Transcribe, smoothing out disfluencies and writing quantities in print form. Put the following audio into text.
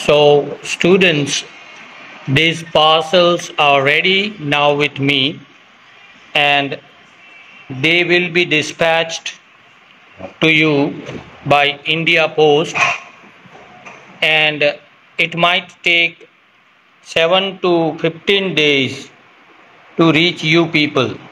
So, students, these parcels are ready now with me and they will be dispatched to you by India Post, and it might take 7 to 15 days to reach you people.